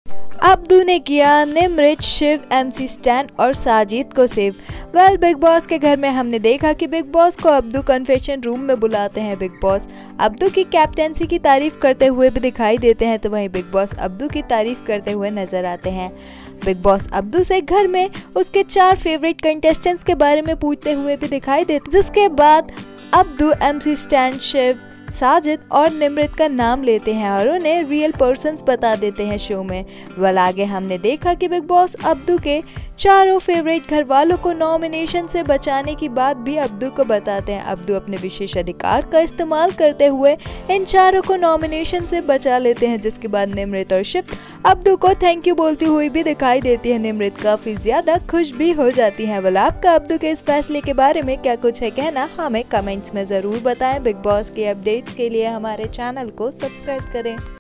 Abdu ने किया Nimrit, Shiv, MC stand और साजिद को सेव। बिग बॉस के घर में हमने देखा कि बिग बॉस को अब्दू कन्फेशन रूम में बुलाते हैं। बिग बॉस अब्दू की कैप्टेंसी की तारीफ करते हुए भी दिखाई देते हैं, तो वहीं बिग बॉस अब्दू की तारीफ करते हुए नजर आते हैं। बिग बॉस अब्दू से घर में उसके 4 फेवरेट कंटेस्टेंट्स के बारे में पूछते हुए भी दिखाई देते, जिसके बाद अब्दू एमसी स्टैन, शिव, साजिद और निमृत का नाम लेते हैं और उन्हें रियल पर्सन्स बता देते हैं शो में। आगे हमने देखा कि बिग बॉस अब्दू के चारों फेवरेट घर वालों को नॉमिनेशन से बचाने की बात भी अब्दू को बताते हैं। अब्दू अपने विशेष अधिकार का इस्तेमाल करते हुए इन चारों को नॉमिनेशन से बचा लेते हैं, जिसके बाद निमृत और शिव अब्दू को थैंक यू बोलती हुई भी दिखाई देती है। निमृत काफी ज्यादा खुश भी हो जाती है। आपका अब्दू के इस फैसले के बारे में क्या कुछ है कहना, हमें कमेंट्स में जरूर बताएं। बिग बॉस के अपडेट्स के लिए हमारे चैनल को सब्सक्राइब करें।